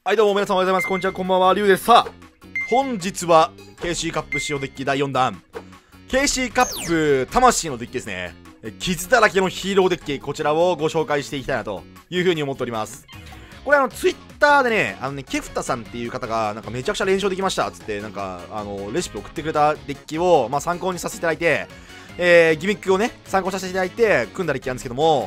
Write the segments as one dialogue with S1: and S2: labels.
S1: はいどうも皆さんおはようございます。こんにちは、こんばんは、りゅうです。さあ、本日は KC カップ使用デッキ第4弾 KC カップ魂のデッキですね。傷だらけのヒーローデッキ、こちらをご紹介していきたいなというふうに思っております。これツイッターでね、ケフタさんっていう方がなんかめちゃくちゃ連勝できましたっつってなんかレシピ送ってくれたデッキを参考にさせていただいて、ギミックをね参考にさせていただいて組んだデッキなんですけども、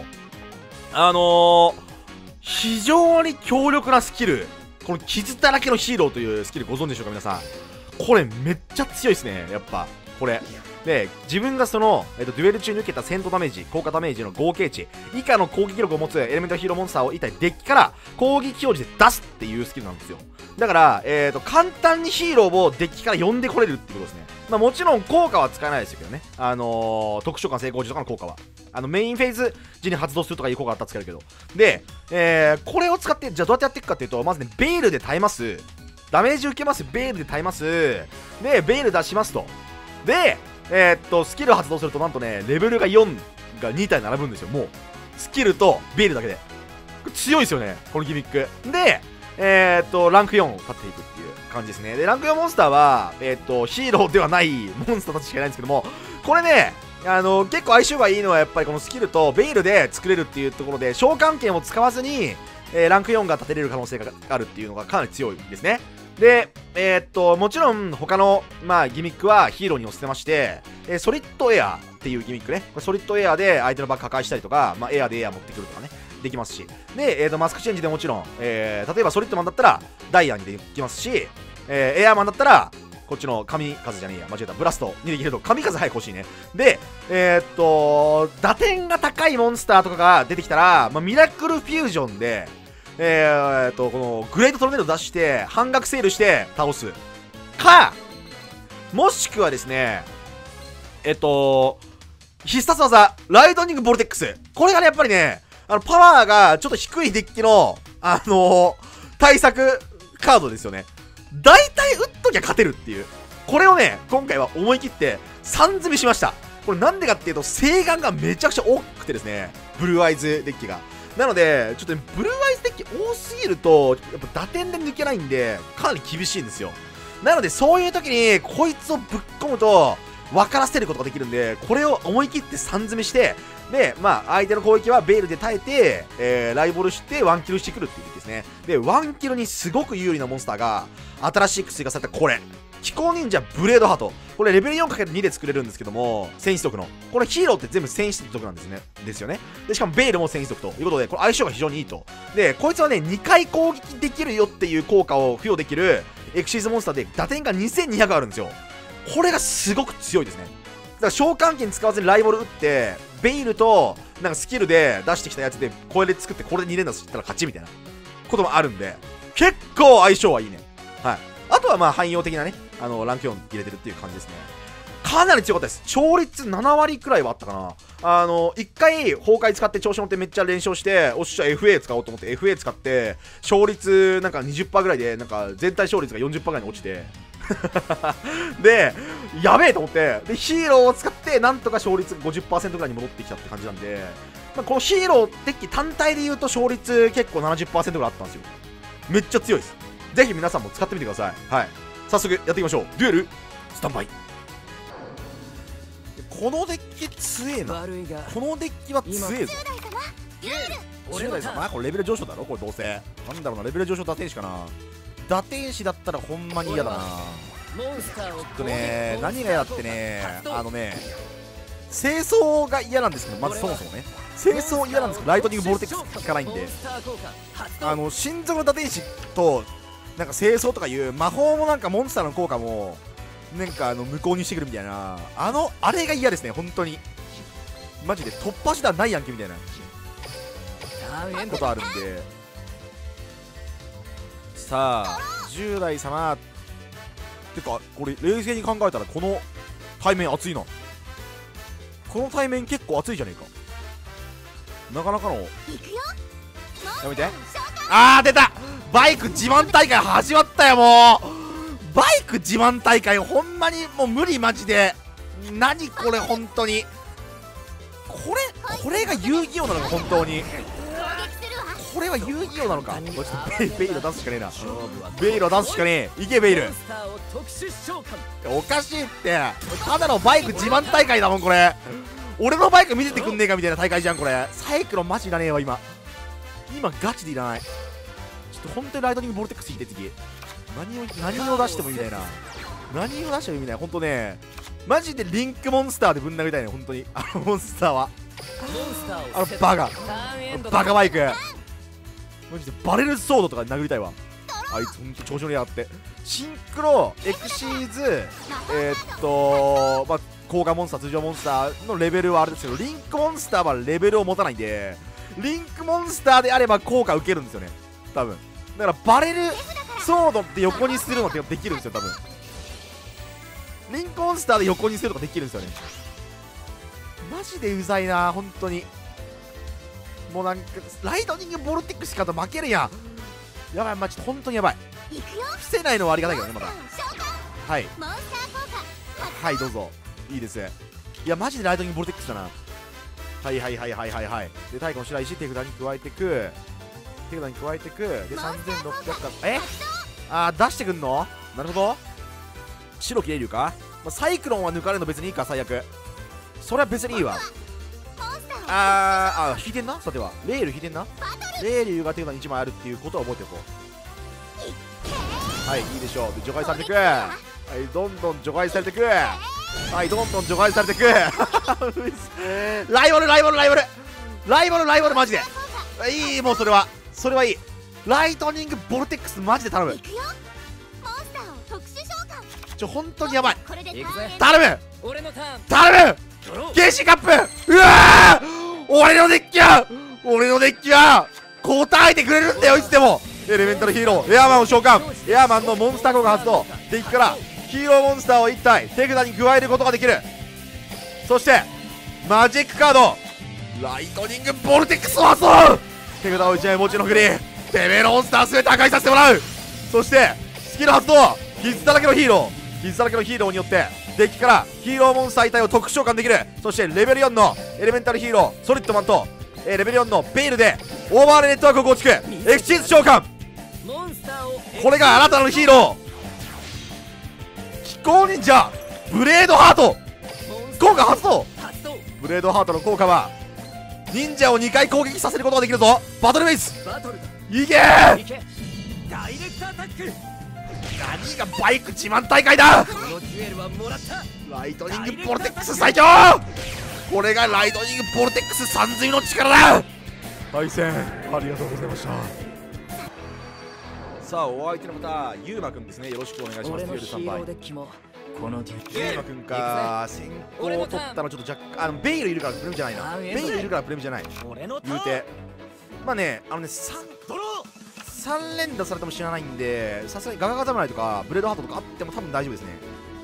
S1: 非常に強力なスキル、この傷だらけのヒーローというスキルご存知でしょうか皆さん。これめっちゃ強いですね、やっぱこれで、自分がその、デュエル中に受けた戦闘ダメージ、効果ダメージの合計値以下の攻撃力を持つエレメントヒーローモンスターを1体デッキから攻撃表示で出すっていうスキルなんですよ。だから、簡単にヒーローをデッキから呼んでこれるってことですね。もちろん効果は使えないですけどね、特殊召喚成功時とかの効果はメインフェーズ時に発動するとかいう効果あったら使えるけど、で、これを使ってじゃあどうやってやっていくかっていうと、まずねベイルで耐えます、ダメージ受けます、ベイルで耐えます、でベイル出しますと、でスキル発動するとなんとねレベルが4が2体並ぶんですよ。もうスキルとベイルだけでこれ強いですよね、このギミックで。ランク4を勝っていくっていう感じですね。でランク4モンスターはヒーローではないモンスターたちしかいないんですけども、これね結構相性がいいのはやっぱりこのスキルとベイルで作れるっていうところで、召喚剣を使わずに、ランク4が立てれる可能性があるっていうのがかなり強いですね。でもちろん他のギミックはヒーローに寄せてまして、ソリッドエアーっていうギミックね、ソリッドエアーで相手のバッグ破壊したりとか、エアーでエアー持ってくるとかねできますし、で、マスクチェンジでもちろん、例えばソリッドマンだったらダイヤにできますし、エアーマンだったらこっちの神風じゃねえや、間違えた、ブラストにできると、神風早く欲しいね。で、打点が高いモンスターとかが出てきたら、ミラクルフュージョンでこのグレートトルネード出して半額セールして倒すか、もしくはですね必殺技ライトニングボルテックス、これがねやっぱりねパワーがちょっと低いデッキの対策カードですよね。大体打っときゃ勝てるっていう、これをね今回は思い切って3積みしました。これなんでかっていうと正眼がめちゃくちゃ多くてですね、ブルーアイズデッキがなのでちょっと、ね、ブルーアイズデッキ多すぎるとやっぱ打点で抜けないんでかなり厳しいんですよ。なのでそういう時にこいつをぶっ込むと分からせることができるんで、これを思い切って3積みして、で相手の攻撃はベイルで耐えて、ライボルしてワンキルしてくるっていう時ですね。でワンキルにすごく有利なモンスターが新しく追加されたこれ気候忍者ブレードハート、これレベル 4×2 で作れるんですけども、戦士族のこれヒーローって全部戦士族なんですよね。でしかもベイルも戦士族ということで、これ相性が非常にいいと。でこいつはね2回攻撃できるよっていう効果を付与できるエクシーズモンスターで打点が2200あるんですよ。これがすごく強いですね。だから召喚剣使わずにライバル打ってベイルとなんかスキルで出してきたやつでこれで作ってこれで2連打したら勝ちみたいなこともあるんで、結構相性はいいね。はい。あとは汎用的なねランク4入れてるっていう感じですね。かなり強かったです。勝率7割くらいはあったかな。1回崩壊使って調子乗ってめっちゃ連勝して、おっしゃ FA 使おうと思って FA 使って勝率なんか 20% ぐらいでなんか全体勝率が 40% ぐらいに落ちてでやべえと思って、でヒーローを使ってなんとか勝率 50% ぐらいに戻ってきたって感じなんで、このヒーローデッキ単体で言うと勝率結構 70% ぐらいあったんですよ。めっちゃ強いです。ぜひ皆さんも使ってみてください。はい、早速やっていきましょう。デュエルスタンバイ。このデッキ強えな。このデッキは強えぞ。10代様、これレベル上昇だろ、これどうせなんだろうな、レベル上昇打天使かな。打天使だったらほんまに嫌だな。ちょっとね何が嫌だってね、清掃が嫌なんですけど、まずそもそもね清掃嫌なんですけど、ライトニングボルテックス効かないんで、心臓の打天使となんか清掃とかいう魔法もなんかモンスターの効果もなんか無効にしてくるみたいな、あれが嫌ですね本当に。マジで突破手段ないやんけみたいなことあるんで、さあ10代様てかこれ冷静に考えたらこの対面熱いな。この対面結構熱いじゃねえか。なかなかのやめて。出たバイク自慢大会始まったよ。もうバイク自慢大会ほんまにもう無理マジで。何これ本当にこれが遊戯王なのか本当に。 これは遊戯王なのか。これちょっとベイル出すしかねえな。ベイルを出すしかねえ。いけベイル。おかしいって、ただのバイク自慢大会だもんこれ。俺のバイク見せてくんねえかみたいな大会じゃんこれ。サイクロンマジいらねえわ今ガチでいらない。ちょっと本当にライトニングボルテックス引いて次何を出しても意味ないな。何を出しても意味ない。ほんとねマジでリンクモンスターでぶん殴りたいねほんとに。あのモンスターはバカバイクマジでバレルソードとかで殴りたいわ。あいつほんと調子乗りやがって。シンクロエクシーズまあ高価モンスター通常モンスターのレベルはあれですけど、リンクモンスターはレベルを持たないんで、リンクモンスターであれば効果受けるんですよね多分。だからバレルソードって横にするのってできるんですよ多分。リンクモンスターで横にするのができるんですよね。マジでうざいな本当に。もうなんかライトニングボルテックスかと負けるやん。やばいマジで本当にやばい。伏せないのはありがたいけどねまだ。はいはいどうぞいいです。いやマジでライトニングボルテックスだな。はいはいはいはいはいはい。で太鼓の白石手札に加えてくで3600か出してくんの。なるほど白切れるか、まあ、サイクロンは抜かれるの別にいいか最悪。それは別にいいわ。引いてんな。さてはレール引いてんな。レールが手札に1枚あるっていうことは覚えておこう。はいいいでしょう。で除外されてく。はいどんどん除外されてく。はいどんどん除外されてくライバルマジでいい。もうそれはいい。ライトニングボルテックスマジで頼む。本当にやばい。頼むゲーシーカップ。うわー俺のデッキは答えてくれるんだよいつでも。エレメンタルヒーローエアマンを召喚。エアマンのモンスター効果発動。デッキからヒーローモンスターを1体手札に加えることができる。そしてマジックカードライトニングボルテックスを発動。手札を1枚持ちのふりてめえのモンスター全て破壊させてもらう。そしてスキル発動傷だらけのヒーローによってデッキからヒーローモンスター1体を特殊召喚できる。そしてレベル4のエレメンタルヒーローソリッドマンと、レベル4のベイルでオーバーレイネットワークを構築。エクチーズ召喚。これがあなたのヒーロー気候忍者ブレードハート効果発動。ブレードハートの効果は忍者を2回攻撃させることができるぞ。バトルベースいけー。何がバイク自慢大会だ。ライトニングボルテックス最強。これがライトニングボルテックス三髄の力だ。対戦ありがとうございました。さあお相手の方ゆうまくんですね。よろしくお願いします。ゆう3倍ゆうまくんか。先行を取ったのちょっと若干ベイルいるからプレミじゃないな。ベイルいるからプレミじゃない言うて。まあね3連打されても知らないんで、さすがにガガガ侍とかブレードハートとかあっても多分大丈夫ですね。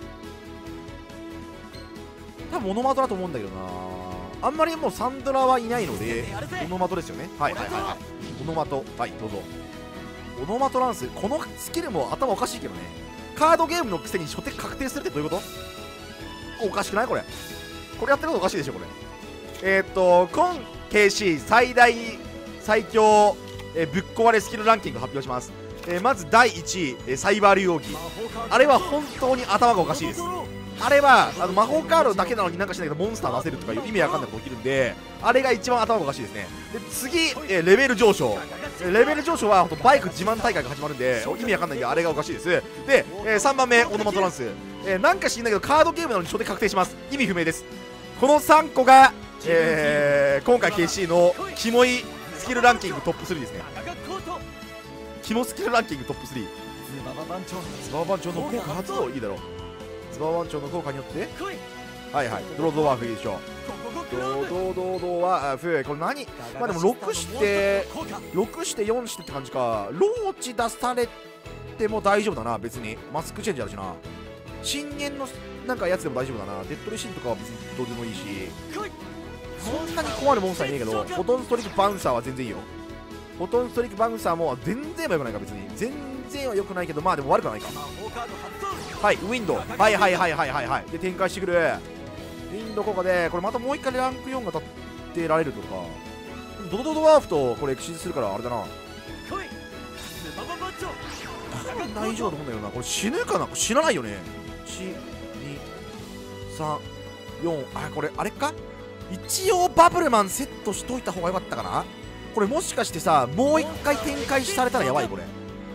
S1: 多分オノマトだと思うんだけどな。あんまりもうサンドラはいないのでオノマトですよね。はいオノマト。はいどうぞ。オノマトランスこのスキルも頭おかしいけどね。カードゲームのくせに初手確定するってどういうこと。おかしくないこれやってることおかしいでしょこれ。今 KC 最強ぶっ壊れスキルランキング発表します。まず第1位、サイバー竜王儀。あれは本当に頭がおかしいです。あれは魔法カードだけなのになんかしないけどモンスター出せるとかいう意味わかんないこと起きるんで、あれが一番頭がおかしいですね。で次、レベル上昇。レベル上昇は本当バイク自慢大会が始まるんで意味わかんないけどあれがおかしいです。で、3番目オノマトランス。なんか知んないけどカードゲームなのに初手確定します。意味不明です。この3個が、今回 KC のキモいスキルランキングトップ3ですね。キモスキルランキングトップ3。ズババ番長の効果発動いいだろう。ズババ番長の効果によってドロードワーフいいでしょ。ドドはこれ何。まあでも6して4してって感じか。ローチ出されても大丈夫だな別に。マスクチェンジあるしな。深淵のなんかやつでも大丈夫だな。デッドレシンとかは別にどうでもいいし、そんなに困るモンスターいねえけど、フォトンストリックバウンサーは全然いいよ。フォトンストリックバウンサーも全然は良くないか。別に全然は良くないけどまあでも悪くはないか。はいウィンドはいで展開してくるウィンド効果でこれまたもう一回ランク4が立ってられるとか。 ドドドドワーフとこれエクシーズするからあれだな。大丈夫だと思うんだけどな。これ死ぬかな。死なないよね。123あ、これあれか。一応バブルマンセットしといた方がよかったかな。これもしかしてさ、もう一回展開されたらやばい。これ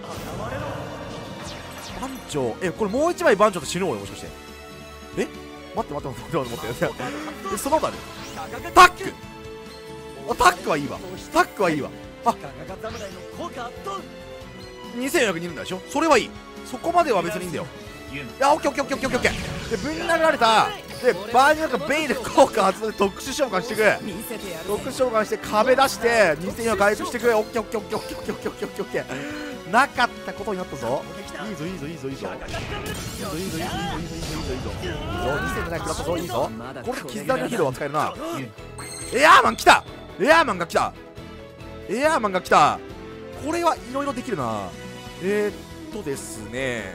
S1: 番長、これもう一枚番長と死ぬ俺もしかして。待ってでその他でタック、タックはいいわ。タックはいいわ。あ、2400人いるんだでしょ。それはいい。そこまでは別にいいんだよ。いや、オッケーオッケーオッケーオッケーオッケー。でぶん殴られた。で場合になんかベイで効果発動で特殊召喚していく。特殊召喚して壁出して2000回復していく。オッケーオッケーオッケーオッケーオッケーオッケーオッケーオッケーオッケー。なかったことになったぞ。いいぞいいぞいいぞいいぞいいぞいいぞいいぞいいぞいいぞいいぞ2000でない食らったぞ。いいぞ。これ絆のヒーローは使えるな。エアーマン来た。エアーマンが来た。エアーマンが来た。これはいろいろできるな。ですね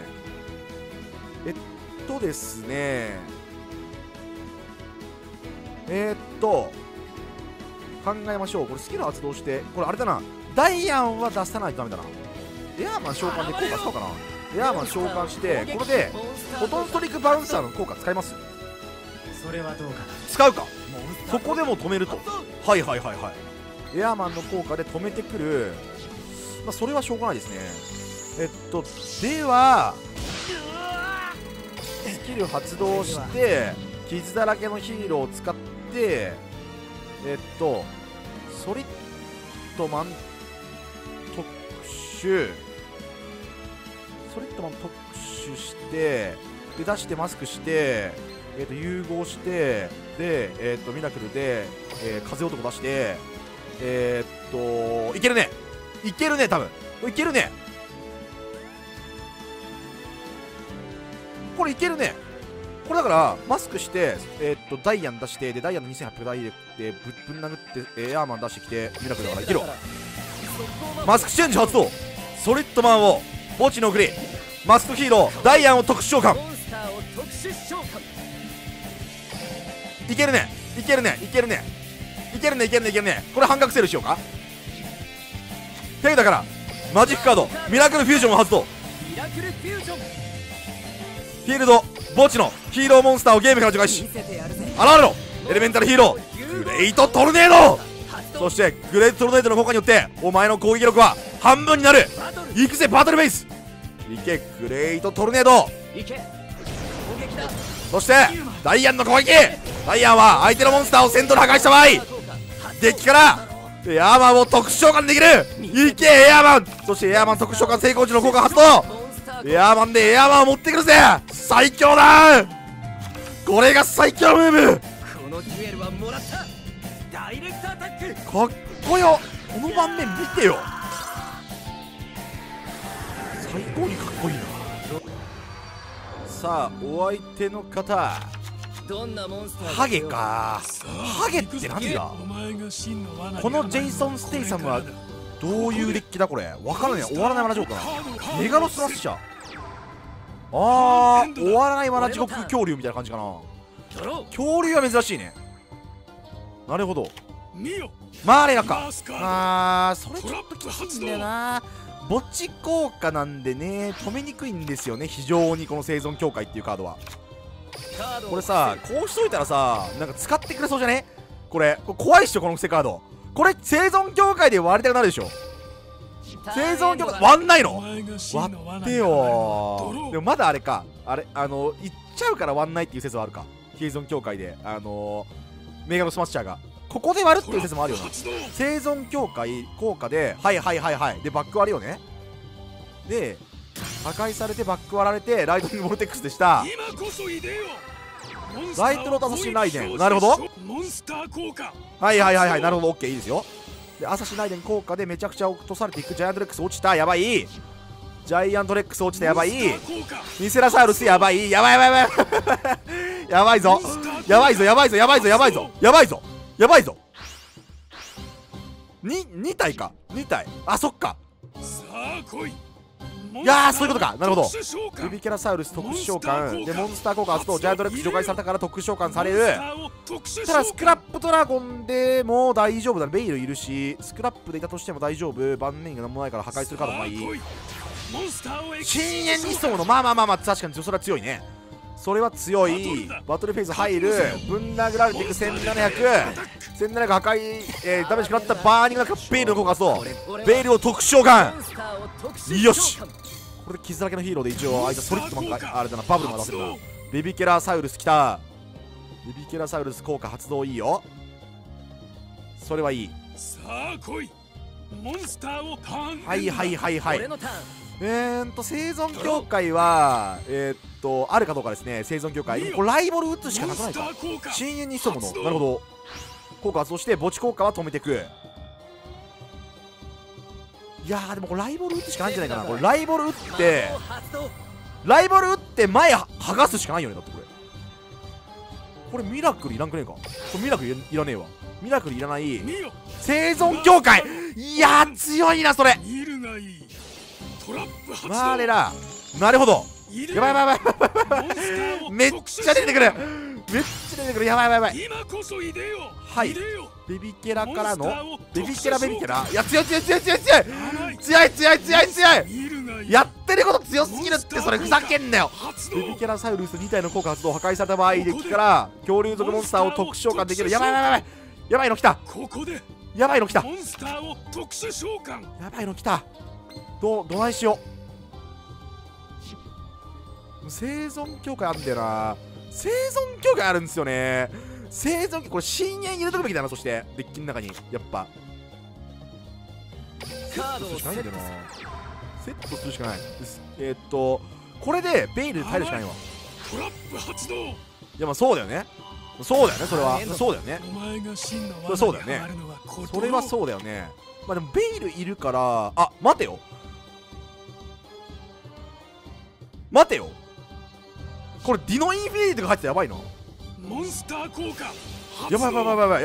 S1: ですね考えましょう。これスキル発動して、これあれだな。ダイアンは出さないとダメだな。エアーマン召喚で効果使おうかな。エアーマン召喚してこれでフォトンストリックバウンサーの効果使います。
S2: それはどうか。
S1: 使うか。そこでも止めると。はいはいはいはい。エアーマンの効果で止めてくる。まあそれはしょうがないですね。ではスキル発動して傷だらけのヒーローを使ってソリッドマン特殊してで出してマスクして融合してでミラクルで風男出していけるね。いけるね。多分いけるね。これいけるね。これだからマスクしてダイアン出してでダイアンの2800ダイレクトでぶん殴ってエアーマン出してきてミラクルだからいけろ。マスクチェンジ発動。ソリッドマンを墓地に送りマスクヒーローダイアンを特殊召喚。いけるねいけるねいけるねいけるねいけるねいけるね。これ半額セールしようか。手だからマジックカードミラクルフュージョンを発動。フィールド墓地のヒーローモンスターをゲームから除外し現れろ。エレメンタルヒーローグレイトトルネード。そしてグレートトルネードの効果によってお前の攻撃力は半分になる。いくぜバトルベース。いけグレイトトルネード。そしてダイアンの攻撃。ダイアンは相手のモンスターを戦闘で破壊した場合デッキからエアーマンを特殊召喚できる。いけエアーマン。そしてエアーマン特殊召喚成功時の効果発動。エアーマンでエアーマンを持ってくるぜ。最強だ。これが最強ムーブ。かっこよ。この盤面見てよ。最高にかっこいいな。さあお相手の方ハゲか。ハゲってなんだ。このジェイソン・ステイサムはどういうデッキだこれ。わからない。終わらないマナ地獄かな。メガロスラッシャー。終わらないマナ地獄恐竜みたいな感じかな。恐竜は珍しいね。なるほど。マーレラか。それちょっときついんだよな。墓地効果なんでね止めにくいんですよね非常に。この生存協会っていうカードはこれさこうしといたらさなんか使ってくれそうじゃね。これ怖いっしょこの癖カード。これ生存協会で割りたくなるでしょ。生存協会割んないの。割ってよ。でもまだあれかあれ行っちゃうから割んないっていう説はあるか。生存協会でメガロスマッシャーがここで割るっていう説もあるよな。生存協会効果ではいはいはいはいでバック割るよね。で破壊されてバック割られてライトニングボルテックスでした。ライトロートアサシンライデン。なるほどはいはいはいはいなるほど OK いいですよ。でアサシンライデン効果でめちゃくちゃ落とされていく。ジャイアントレックス落ちたやばい。ジャイアントレックス落ちたやばい。ミセラサウルスやばい。やばいやばいやばいやばいぞやばいぞやばいぞやばいぞやばいぞやばいぞやばいぞ。2体か2体。あそっかいやー、そういうことか。なるほど。ベビーキャラサウルス特殊召喚でモンスター効果発動、ジャイアントレックス除外されたから特殊召喚される。ただスクラップドラゴンでも大丈夫だね。ベイルいるし、スクラップでいたとしても大丈夫。万年が何もないから破壊するカードもいい。深淵にそうの、まあ確かにそれは強いね。それは強い。バトルフェーズ入る。ぶん殴られていく。1700 1700破壊、ダメージ食らったバーニングがベイルの効果発動。ベイルを特殊召喚。よし、これで傷だらけのヒーローで一応あいつソリッドマンがあれだな、バブルも出せるな。ベビーキャラサウルス来た。ベビーキャラサウルス効果発動いいよ。それはいい。はい生存協会はあるかどうかですね。生存協会これライバル打つしかなくないか。深淵に潜むの。なるほど。効果発動して墓地効果は止めていく。いやーでもこれライバル打つしかないんじゃないかな。これライバル打って前剥がすしかないよね。だってこれミラクルいらんくねえか。これミラクルいらねえわ。ミラクルいらない。生存協会、いやー強いなそれ。マーレラ、なるほど。やばいめっちゃ出てくる。やばいはい、ベビキャラからのベビキャラ、いや強い。やってること強すぎるって。それふざけんなよ。ベビキャラサウルス2体の効果発動、破壊された場合デッキから恐竜族モンスターを特殊召喚できる。やばいの来た。どないしよう。生存協会あるんだよな。生存協会あるんですよね。生存これ深淵入れとくべきだな。そしてデッキの中にやっぱセットするしかないんだよな。セットするしかない。これでベイルで耐えるしかないわ。いやそうだよね。それはそうだよね。それはそうだよね。まあでもベイルいるから、あ、待てよ。これディノインフィニティが入ってたらやばいな。モンスター効果。やばい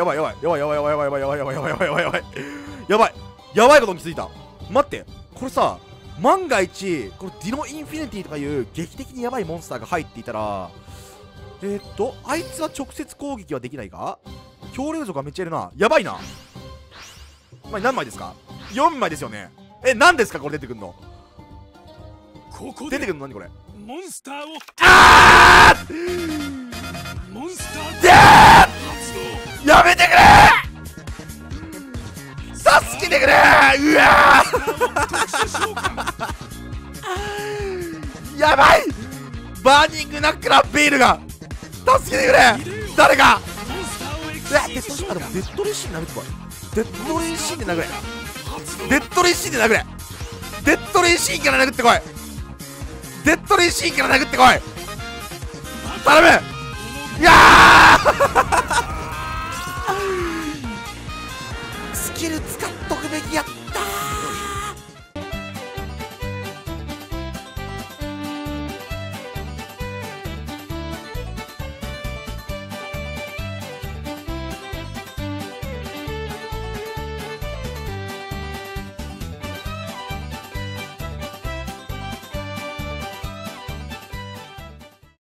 S1: ことに気づいた。待って、これさ、万が一これディノインフィニティとかいう劇的にやばいモンスターが入っていたら、あいつは直接攻撃はできないか。恐竜族がめっちゃいるな。やばいな。まあ、何枚ですか。4枚ですよね。何ですかこれ出てくんの。何これ。モンスターをやめてくれ。助けてくれ。うわやばい。バーニングナックラーベイルが助けてくれ。誰か。でもデッドレシーン殴ってこい。デッドレシーンから殴ってこい。頼む。いやースキル使っとくべきやっ